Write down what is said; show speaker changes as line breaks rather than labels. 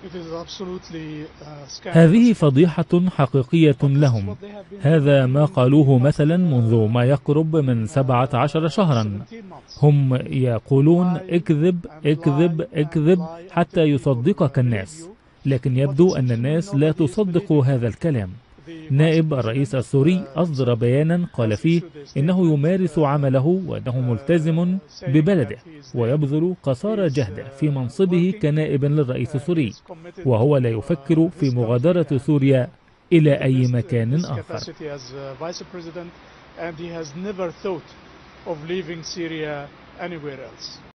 هذه فضيحة حقيقية لهم. هذا ما قالوه مثلا منذ ما يقرب من 17 شهرا. هم يقولون اكذب اكذب اكذب حتى يصدقك الناس، لكن يبدو أن الناس لا تصدق هذا الكلام. نائب الرئيس السوري أصدر بيانا قال فيه إنه يمارس عمله وأنه ملتزم ببلده ويبذل قصارى جهده في منصبه كنائب للرئيس السوري، وهو لا يفكر في مغادرة سوريا إلى أي مكان آخر.